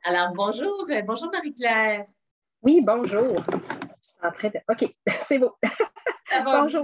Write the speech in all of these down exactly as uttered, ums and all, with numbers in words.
Alors, bonjour, euh, bonjour Marie-Claire. Oui, bonjour. Je suis en train de... OK, c'est beau. Ça va bien? Bonjour.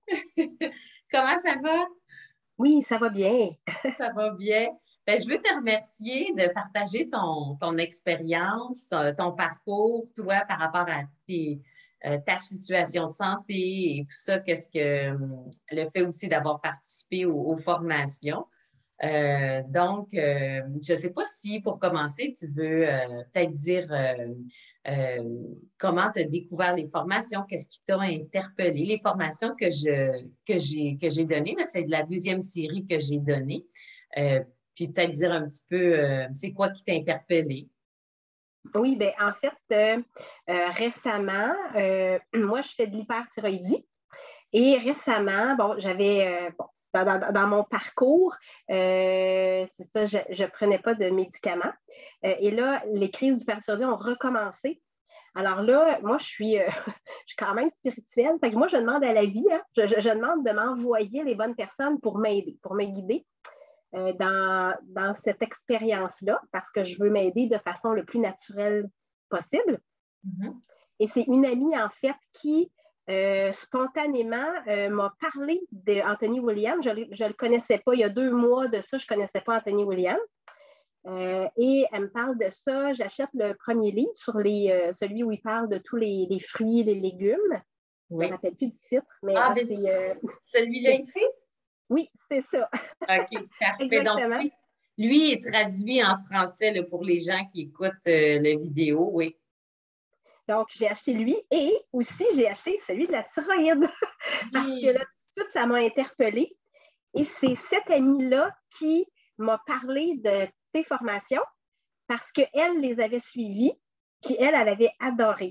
Comment ça va? Oui, ça va bien. Ça va bien. Ben, je veux te remercier de partager ton, ton expérience, euh, ton parcours, toi, par rapport à tes, euh, ta situation de santé et tout ça. Qu'est-ce que hum, le fait aussi d'avoir participé aux, aux formations. Euh, donc, euh, je ne sais pas si, pour commencer, tu veux euh, peut-être dire euh, euh, comment tu as découvert les formations, qu'est-ce qui t'a interpellé. Les formations que je, que j'ai, que j'ai données, là, c'est de la deuxième série que j'ai donnée. Euh, puis peut-être dire un petit peu, euh, c'est quoi qui t'a interpellé. Oui, bien, en fait, euh, euh, récemment, euh, moi, je fais de l'hyperthyroïdie et récemment, bon, j'avais, euh, bon, dans, dans- dans mon parcours, euh, c'est ça, je ne prenais pas de médicaments. Euh, et là, les crises d'hyperthyroïdie ont recommencé. Alors là, moi, je suis, euh, je suis quand même spirituelle. Fait que moi, je demande à la vie, hein, je, je- je demande de m'envoyer les bonnes personnes pour m'aider, pour me guider euh, dans, dans cette expérience-là, parce que je veux m'aider de façon le plus naturelle possible. Mhm. Et c'est une amie, en fait, qui euh, spontanément euh, m'a parlé d'Anthony Williams. Je ne le connaissais pas. Il y a deux mois de ça, je ne connaissais pas Anthony Williams. Euh, et elle me parle de ça. J'achète le premier livre sur les, euh, celui où il parle de tous les, les fruits et les légumes. Je ne me Oui. rappelle plus du titre, mais Ah, ah, ben, c- c'est, euh, celui-là c'est... ici? Oui, c'est ça. OK, parfait. Donc, Exactement. lui, lui est traduit en français là, pour les gens qui écoutent euh, la vidéo, oui. Donc, j'ai acheté lui et aussi j'ai acheté celui de la thyroïde parce que là, Oui. tout de suite, ça m'a interpellée. Et c'est cette amie-là qui m'a parlé de tes formations parce qu'elle les avait suivies, puis elle, elle avait adoré.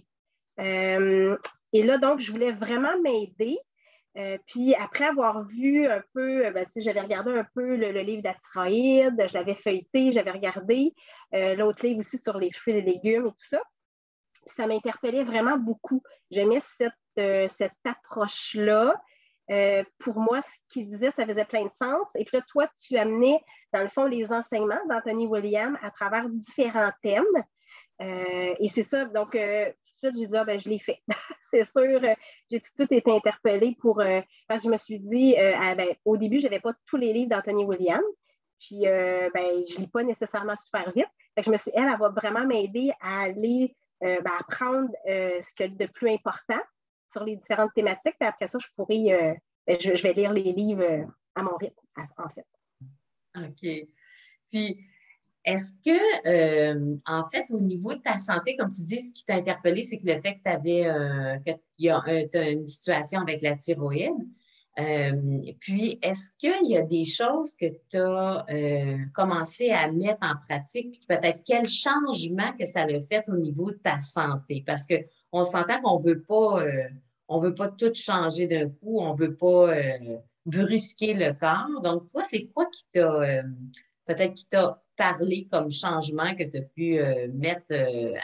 Euh, et là, donc, je voulais vraiment m'aider. Euh, puis après avoir vu un peu, euh, ben, j'avais regardé un peu le, le livre de la thyroïde, je l'avais feuilleté, j'avais regardé euh, l'autre livre aussi sur les fruits et les légumes et tout ça. Ça m'interpellait vraiment beaucoup. J'aimais cette, euh, cette approche-là. Euh, pour moi, ce qu'il disait, ça faisait plein de sens. Et puis là, toi, tu amenais, dans le fond, les enseignements d'Anthony Williams à travers différents thèmes. Euh, et c'est ça, donc euh, tout de suite, j'ai dit, ah, ben, je l'ai fait. C'est sûr, euh, j'ai tout de suite été interpellée pour, euh, parce que je me suis dit, euh, ah, ben, au début, je n'avais pas tous les livres d'Anthony Williams, puis euh, ben, je ne lis pas nécessairement super vite. Fait que je me suis dit, elle, elle va vraiment m'aider à aller euh, ben, apprendre euh, ce qu'il y a de plus important sur les différentes thématiques, puis après ça, je pourrais, euh, ben, je, je, vais lire les livres euh, à mon rythme, en fait. OK. Puis, est-ce que, euh, en fait, au niveau de ta santé, comme tu dis, ce qui t'a interpellé, c'est que le fait que tu avais euh, que y a un- t'as une situation avec la thyroïde. Euh, puis, est-ce qu'il y a des choses que tu as commencé à mettre en pratique, puis peut-être quel changement que ça a fait au niveau de ta santé? Parce qu'on s'entend qu'on veut pas, euh, on veut pas tout changer d'un coup, on veut pas euh, brusquer le corps. Donc, toi, c'est quoi qui t'a euh, peut-être qui t'a parlé comme changement que tu as pu euh, mettre euh,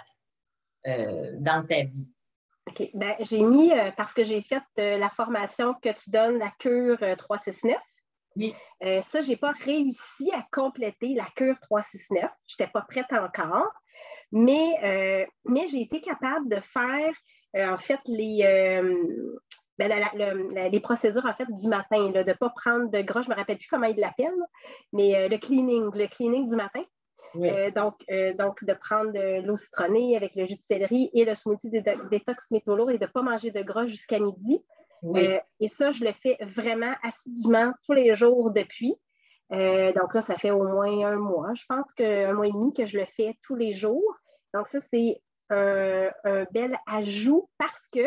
euh, dans ta vie? OK. Ben, j'ai mis, euh, parce que j'ai fait euh, la formation que tu donnes, la cure euh, trois six neuf. Oui, Euh, ça, je n'ai pas réussi à compléter la cure trois six neuf. Je n'étais pas prête encore. Mais, euh, mais j'ai été capable de faire, euh, en fait, les, euh, ben, la, la, la, les procédures, en fait, du matin, là, de ne pas prendre de gras. Je ne me rappelle plus comment ils l'appellent, mais euh, le cleaning, le cleaning du matin. oui, Euh, donc, euh, donc, de prendre de l'eau citronnée avec le jus de céleri et le smoothie de détox métaux lourds et de ne pas manger de gras jusqu'à midi. oui. Euh, et ça, je le fais vraiment assidûment tous les jours depuis. Euh, donc là, ça fait au moins un mois, je pense qu'un mois et demi que je le fais tous les jours. Donc ça, c'est un, un bel ajout parce que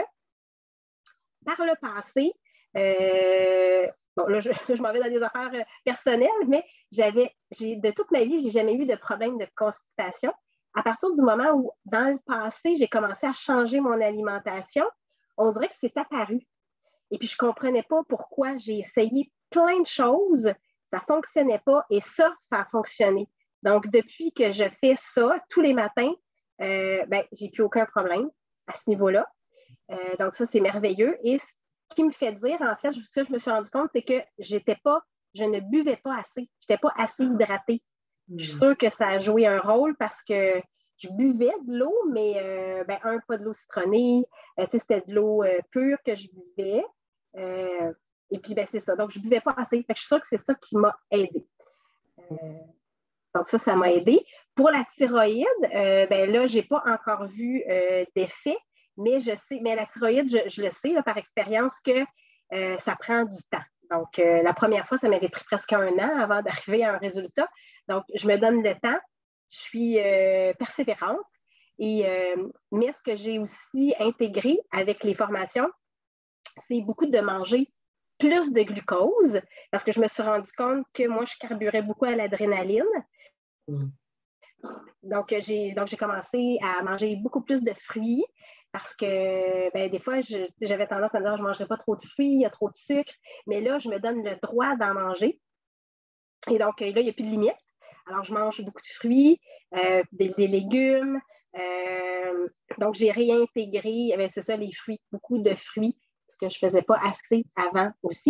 par le passé, euh, bon, là, je, je m'en vais dans des affaires euh, personnelles, mais j'avais, j'ai, de toute ma vie, j'ai jamais eu de problème de constipation. À partir du moment où, dans le passé, j'ai commencé à changer mon alimentation, on dirait que c'est apparu. Et puis, je ne comprenais pas pourquoi j'ai essayé plein de choses, ça ne fonctionnait pas, et ça, ça a fonctionné. Donc, depuis que je fais ça tous les matins, euh, ben, j'ai plus aucun problème à ce niveau-là. Euh, donc, ça, c'est merveilleux. Et ce qui me fait dire, en fait, ce que je me suis rendu compte, c'est que j'étais pas, je ne buvais pas assez. Je n'étais pas assez hydratée. Je suis Hmm. sûre que ça a joué un rôle parce que je buvais de l'eau, mais euh, ben, un, pas de l'eau citronnée. Euh, c'était de l'eau euh, pure que je buvais. Euh, et puis, ben, c'est ça. Donc, je ne buvais pas assez. Fait que je suis sûre que c'est ça qui m'a aidée. Euh, donc, ça, ça m'a aidée. Pour la thyroïde, euh, ben, là, je n'ai pas encore vu euh, d'effet, mais je sais, mais la thyroïde, je, je le sais là, par expérience que euh, ça prend du temps. Donc, euh, la première fois, ça m'avait pris presque un an avant d'arriver à un résultat. Donc, je me donne le temps. Je suis euh, persévérante. Et, euh, mais ce que j'ai aussi intégré avec les formations, c'est beaucoup de manger plus de glucose parce que je me suis rendu compte que moi, je carburais beaucoup à l'adrénaline. Mm. Donc, j'ai, donc, j'ai commencé à manger beaucoup plus de fruits parce que ben, des fois, je, j'avais tendance à me dire je ne mangerai pas trop de fruits, il y a trop de sucre. Mais là, je me donne le droit d'en manger. Et donc, là, il n'y a plus de limite. Alors, je mange beaucoup de fruits, euh, des, des légumes. Euh, donc, j'ai réintégré, ben, c'est ça, les fruits, beaucoup de fruits, ce que je ne faisais pas assez avant aussi.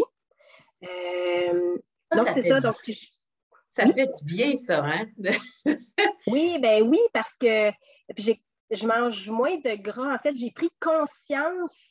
Euh, ça, donc, ça c'est ça. Du, donc, ça oui? fait du bien, ça, hein? oui, ben oui, parce que puis je mange moins de gras. En fait, j'ai pris conscience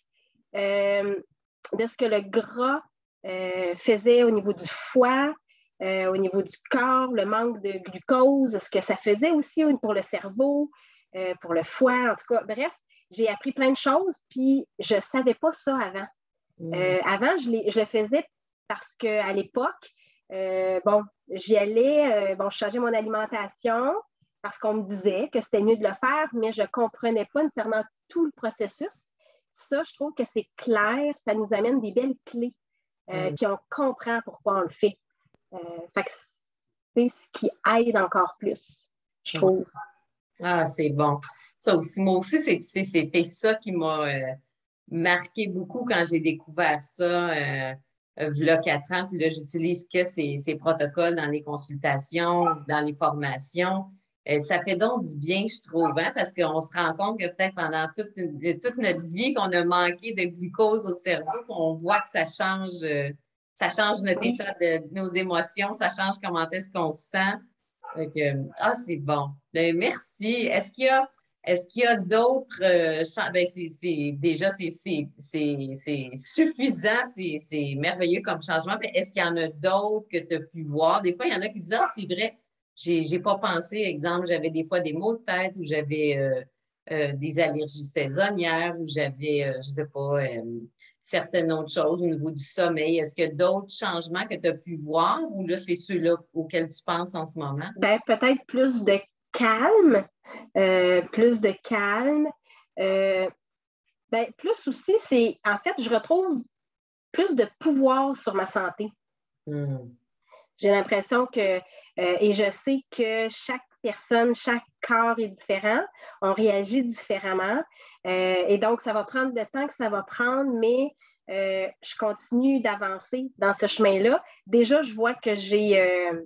euh, de ce que le gras euh, faisait au niveau du foie, euh, au niveau du corps, le manque de glucose, ce que ça faisait aussi pour le cerveau, euh, pour le foie, en tout cas. Bref, j'ai appris plein de choses, puis je ne savais pas ça avant. Mmh. Euh, avant, je, je le faisais parce qu'à l'époque, euh, bon, j'y allais, euh, bon, je changeais mon alimentation parce qu'on me disait que c'était mieux de le faire, mais je ne comprenais pas nécessairement tout le processus. Ça, je trouve que c'est clair, ça nous amène des belles clés, euh, mmh. puis on comprend pourquoi on le fait. Euh, fait que c'est ce qui aide encore plus, je trouve. Ah, c'est bon. Ça aussi, moi aussi, c'est, c'est, c'était ça qui m'a euh, marqué beaucoup quand j'ai découvert ça euh, il y a quatre ans. Puis là, j'utilise que ces, ces protocoles dans les consultations, dans les formations. Euh, ça fait donc du bien, je trouve, hein, parce qu'on se rend compte que peut-être pendant toute, une, toute notre vie, qu'on a manqué de glucose au cerveau, on voit que ça change, euh, ça change notre oui. état de, de nos émotions, ça change comment est-ce qu'on se sent. Donc, euh, ah, c'est bon. Ben, merci. Est-ce qu'il y a, est-ce qu'il y a d'autres euh, ben, c'est, c'est, déjà, c'est, c'est, c'est, c'est suffisant, c'est, c'est merveilleux comme changement. Mais est-ce qu'il y en a d'autres que tu as pu voir? Des fois, il y en a qui disent, ah, c'est vrai, j'ai, j'ai pas pensé. Exemple, j'avais des fois des maux de tête ou j'avais euh, euh, des allergies saisonnières ou j'avais, euh, je sais pas, euh, certaines autres choses au niveau du sommeil. Est-ce qu'il y a d'autres changements que tu as pu voir ou là, c'est ceux-là auxquels tu penses en ce moment? Ben, peut-être plus de calme, euh, plus de calme. Euh, ben, plus aussi, c'est, en fait, je retrouve plus de pouvoir sur ma santé. Mm. J'ai l'impression que, euh, et je sais que chaque personne, chaque corps est différent, on réagit différemment, euh, et donc ça va prendre le temps que ça va prendre, mais euh, je continue d'avancer dans ce chemin-là. Déjà, je vois que j'ai... Euh,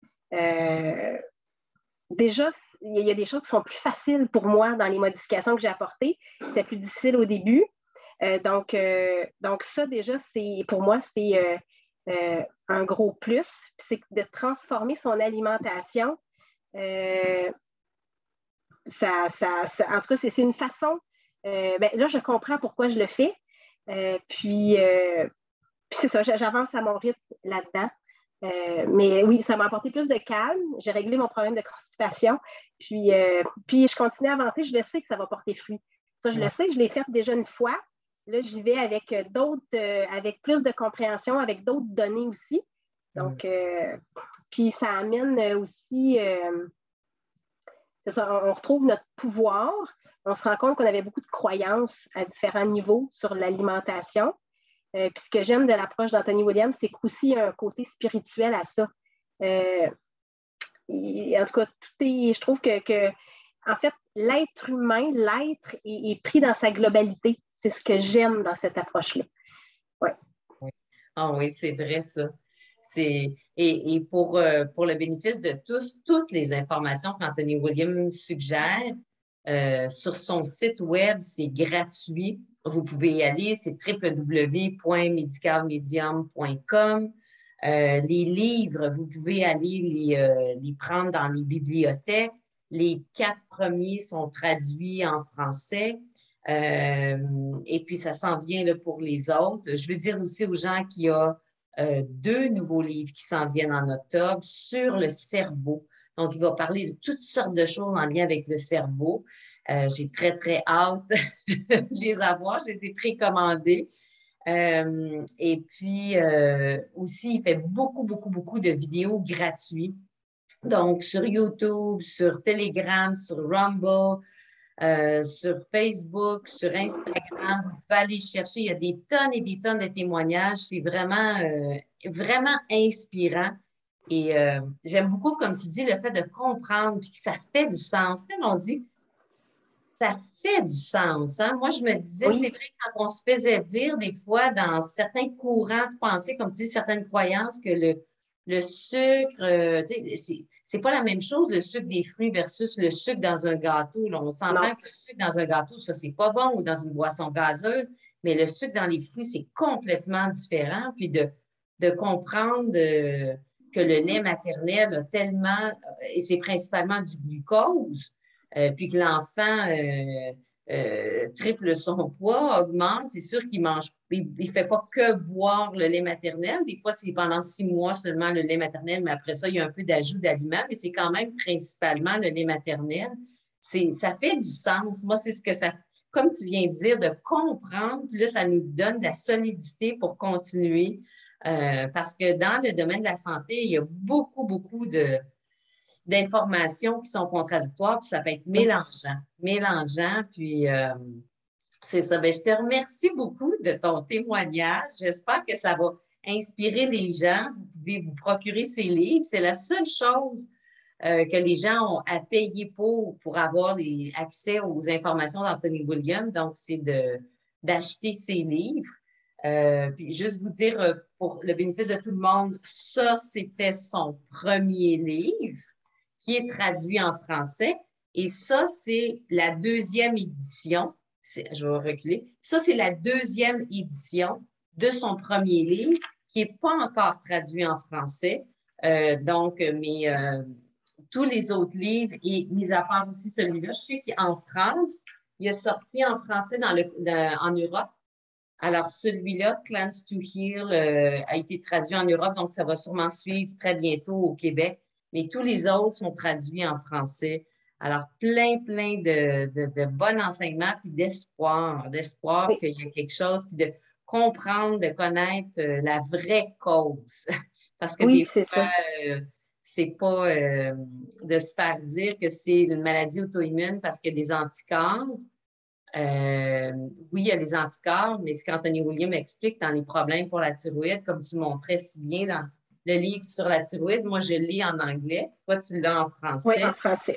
euh, déjà, il y a des choses qui sont plus faciles pour moi dans les modifications que j'ai apportées. C'était plus difficile au début. Euh, donc, euh, donc, ça, déjà, c'est pour moi, c'est euh, euh, un gros plus. C'est de transformer son alimentation. Euh, ça, ça, ça, en tout cas, c'est, c'est une façon. Euh, ben, là, je comprends pourquoi je le fais. Euh, puis, euh, puis, c'est ça, j'avance à mon rythme là-dedans. Euh, mais oui, ça m'a apporté plus de calme. J'ai réglé mon problème de constipation. Puis, euh, puis je continue à avancer. Je le sais que ça va porter fruit. Ça, je ouais. le sais, je l'ai fait déjà une fois. Là, j'y vais avec d'autres, euh, avec plus de compréhension, avec d'autres données aussi. Donc, euh, puis ça amène aussi, euh, c'est ça, on retrouve notre pouvoir. On se rend compte qu'on avait beaucoup de croyances à différents niveaux sur l'alimentation. Euh, puis ce que j'aime de l'approche d'Anthony Williams, c'est qu'aussi il y a un côté spirituel à ça. Euh, et, en tout cas, tout est, je trouve que, que, en fait, l'être humain, l'être est, est pris dans sa globalité. C'est ce que j'aime dans cette approche-là. Ouais. Oui. Ah oui, c'est vrai ça. C'est, et, et pour, euh, pour le bénéfice de tous, toutes les informations qu'Anthony Williams suggère, euh, sur son site web, c'est gratuit. Vous pouvez y aller, c'est w w w point medical medium point com. Euh, les livres, vous pouvez aller les, euh, les prendre dans les bibliothèques. Les quatre premiers sont traduits en français. Euh, et puis, ça s'en vient là, pour les autres. Je veux dire aussi aux gens qu'il y a euh, deux nouveaux livres qui s'en viennent en octobre sur le cerveau. Donc, il va parler de toutes sortes de choses en lien avec le cerveau. Euh, j'ai très, très hâte de les avoir. Je les ai précommandés. Euh, et puis, euh, aussi, il fait beaucoup, beaucoup, beaucoup de vidéos gratuites. Donc, sur YouTube, sur Telegram, sur Rumble, euh, sur Facebook, sur Instagram, vous pouvez aller chercher. Il y a des tonnes et des tonnes de témoignages. C'est vraiment, euh, vraiment inspirant. Et euh, j'aime beaucoup, comme tu dis, le fait de comprendre puis que ça fait du sens. Comme on dit, ça fait du sens. Hein? Moi, je me disais, Oui, c'est vrai, quand on se faisait dire des fois dans certains courants de pensée, comme tu dis, certaines croyances, que le, le sucre, euh, tu sais, c'est, c'est pas la même chose, le sucre des fruits versus le sucre dans un gâteau. Là. On non. s'entend que le sucre dans un gâteau, ça, c'est pas bon, ou dans une boisson gazeuse, mais le sucre dans les fruits, c'est complètement différent. Puis de, de comprendre euh, que le lait maternel a tellement, et c'est principalement du glucose, euh, puis que l'enfant euh, euh, triple son poids, augmente, c'est sûr qu'il mange, il ne fait pas que boire le lait maternel. Des fois, c'est pendant six mois seulement le lait maternel, mais après ça, il y a un peu d'ajout d'aliments, mais c'est quand même principalement le lait maternel. C'est, ça fait du sens. Moi, c'est ce que ça, comme tu viens de dire, de comprendre, puis là, ça nous donne de la solidité pour continuer. Euh, parce que dans le domaine de la santé, il y a beaucoup, beaucoup de, d'informations qui sont contradictoires, puis ça peut être Oui. mélangeant. Mélangeant, puis euh, c'est ça. Bien, je te remercie beaucoup de ton témoignage. J'espère que ça va inspirer les gens. Vous pouvez vous procurer ces livres. C'est la seule chose euh, que les gens ont à payer pour, pour avoir les, accès aux informations d'Anthony Williams. Donc, c'est de, d'acheter ces livres. Euh, puis juste vous dire, euh, pour le bénéfice de tout le monde, ça, c'était son premier livre qui est traduit en français. Et ça, c'est la deuxième édition. Je vais reculer. Ça, c'est la deuxième édition de son premier livre qui n'est pas encore traduit en français. Euh, donc, mais euh, tous les autres livres, et mis à part aussi celui-là, je sais qu'en France, il est sorti en français dans le, dans, en Europe. Alors, celui-là, Cleanse to Heal, euh, a été traduit en Europe, donc ça va sûrement suivre très bientôt au Québec. Mais tous les autres sont traduits en français. Alors, plein, plein de, de, de bons enseignements, puis d'espoir, d'espoir Oui, qu'il y a quelque chose, puis de comprendre, de connaître euh, la vraie cause. Parce que oui, des c'est fois, ça. euh, c'est pas euh, de se faire dire que c'est une maladie auto-immune parce qu'il y a des anticorps. Euh, oui, il y a les anticorps, mais ce qu'Anthony Williams explique dans les problèmes pour la thyroïde, comme tu montrais si bien dans le livre sur la thyroïde, moi, je le lis en anglais. Toi, tu l'as en Oui, en français. français.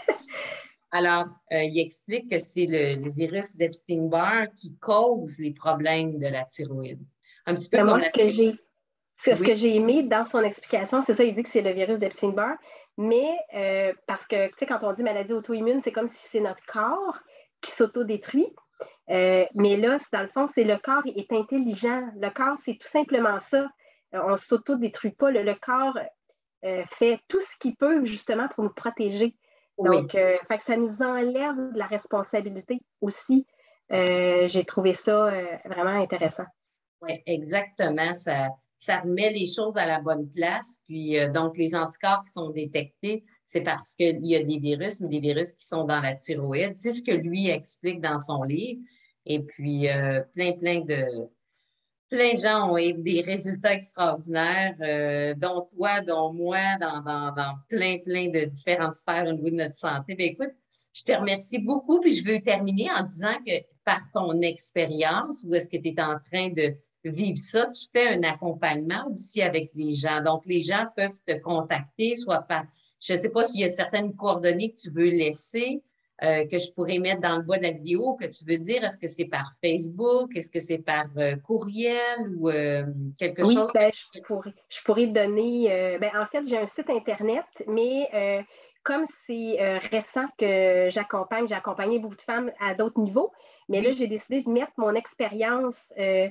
Alors, euh, il explique que c'est le, le virus d'Epstein-Barr qui cause les problèmes de la thyroïde. Un petit peu Mais comme moi, la... ce que j'ai ce Oui, que j'ai aimé dans son explication, c'est ça, il dit que c'est le virus d'Epstein-Barr, mais euh, parce que, tu sais, quand on dit maladie auto-immune, c'est comme si c'est notre corps qui s'autodétruit. Euh, mais là, dans le fond, c'est le corps est intelligent. Le corps, c'est tout simplement ça. Euh, on ne s'autodétruit pas. Le, le corps euh, fait tout ce qu'il peut justement pour nous protéger. oui, Donc, euh, fait que ça nous enlève de la responsabilité aussi. Euh, j'ai trouvé ça euh, vraiment intéressant. oui, exactement. Ça, ça remet les choses à la bonne place. Puis, euh, donc, les anticorps qui sont détectés, c'est parce qu'il y a des virus, mais des virus qui sont dans la thyroïde. C'est ce que lui explique dans son livre. Et puis, euh, plein, plein de, plein de gens ont eu des résultats extraordinaires, euh, dont toi, dont moi, dans, dans, dans plein, plein de différentes sphères au niveau de notre santé. Bien, écoute, je te remercie beaucoup, puis je veux terminer en disant que par ton expérience, où est-ce que tu es en train de vivre ça, tu fais un accompagnement aussi avec les gens. Donc, les gens peuvent te contacter, soit par, je ne sais pas s'il y a certaines coordonnées que tu veux laisser, euh, que je pourrais mettre dans le bas de la vidéo, que tu veux dire, est-ce que c'est par Facebook, est-ce que c'est par euh, courriel ou euh, quelque Oui, chose? ben, je pourrais, je pourrais donner. Euh, ben, en fait, j'ai un site Internet, mais euh, comme c'est euh, récent que j'accompagne, j'ai accompagné beaucoup de femmes à d'autres niveaux, mais là, Oui, j'ai décidé de mettre mon expérience euh,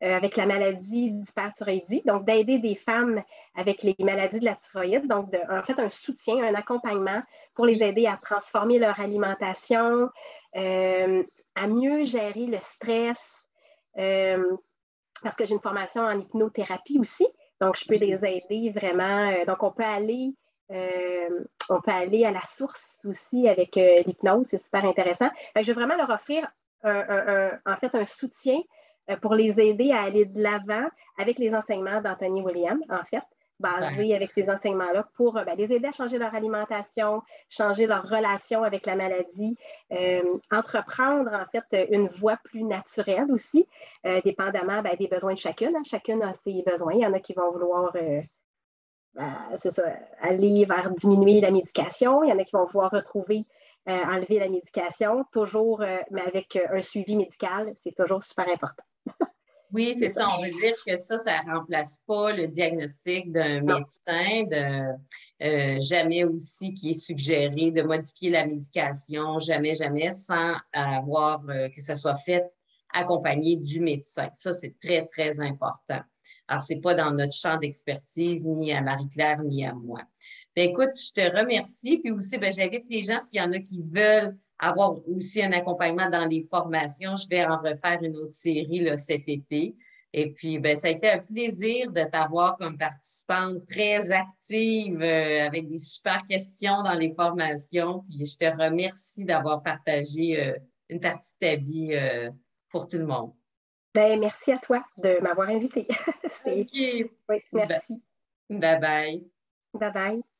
euh, avec la maladie d'hyperthyroïdie, donc d'aider des femmes avec les maladies de la thyroïde, donc de, en fait un soutien, un accompagnement pour les aider à transformer leur alimentation, euh, à mieux gérer le stress, euh, parce que j'ai une formation en hypnothérapie aussi, donc je peux les aider vraiment. Euh, donc on peut aller, euh, on peut aller à la source aussi avec euh, l'hypnose, c'est super intéressant. Fait que je vais vraiment leur offrir un, un, un, en fait un soutien euh, pour les aider à aller de l'avant avec les enseignements d'Anthony William, en fait, basés ouais. avec ces enseignements-là pour ben, les aider à changer leur alimentation, changer leur relation avec la maladie, euh, entreprendre en fait une voie plus naturelle aussi, euh, dépendamment ben, des besoins de chacune. Hein. Chacune a ses besoins. Il y en a qui vont vouloir euh, ben, c'est ça, aller vers diminuer la médication. Il y en a qui vont vouloir retrouver, euh, enlever la médication, toujours, euh, mais avec euh, un suivi médical. C'est toujours super important. Oui, c'est ça. On veut dire que ça, ça ne remplace pas le diagnostic d'un médecin, de, euh, jamais aussi qui est suggéré de modifier la médication, jamais, jamais, sans avoir euh, que ça soit fait accompagné du médecin. Ça, c'est très, très important. Alors, ce n'est pas dans notre champ d'expertise, ni à Marie-Claire, ni à moi. Bien, écoute, je te remercie. Puis aussi, bien, j'invite les gens, s'il y en a qui veulent avoir aussi un accompagnement dans les formations. Je vais en refaire une autre série là, cet été. Et puis, ben, ça a été un plaisir de t'avoir comme participante très active euh, avec des super questions dans les formations. Puis, je te remercie d'avoir partagé euh, une partie de ta vie euh, pour tout le monde. Ben, merci à toi de m'avoir invitée. OK. Oui, merci. Bye bye. Bye bye.